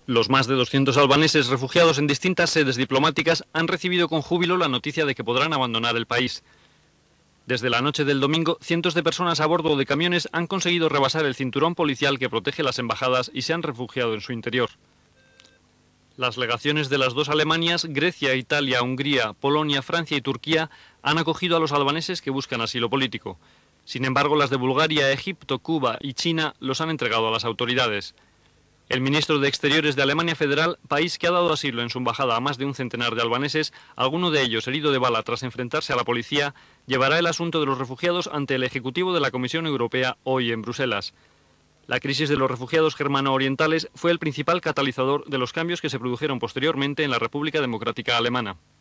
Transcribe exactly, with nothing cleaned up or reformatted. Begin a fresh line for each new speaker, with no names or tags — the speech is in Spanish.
Los más de doscientos albaneses refugiados en distintas sedes diplomáticas han recibido con júbilo la noticia de que podrán abandonar el país. Desde la noche del domingo, cientos de personas a bordo de camiones han conseguido rebasar el cinturón policial que protege las embajadas y se han refugiado en su interior. Las legaciones de las dos Alemanias, Grecia, Italia, Hungría, Polonia, Francia y Turquía, han acogido a los albaneses que buscan asilo político. Sin embargo, las de Bulgaria, Egipto, Cuba y China los han entregado a las autoridades. El ministro de Exteriores de Alemania Federal, país que ha dado asilo en su embajada a más de un centenar de albaneses, alguno de ellos herido de bala tras enfrentarse a la policía, llevará el asunto de los refugiados ante el Ejecutivo de la Comisión Europea hoy en Bruselas. La crisis de los refugiados germano-orientales fue el principal catalizador de los cambios que se produjeron posteriormente en la República Democrática Alemana.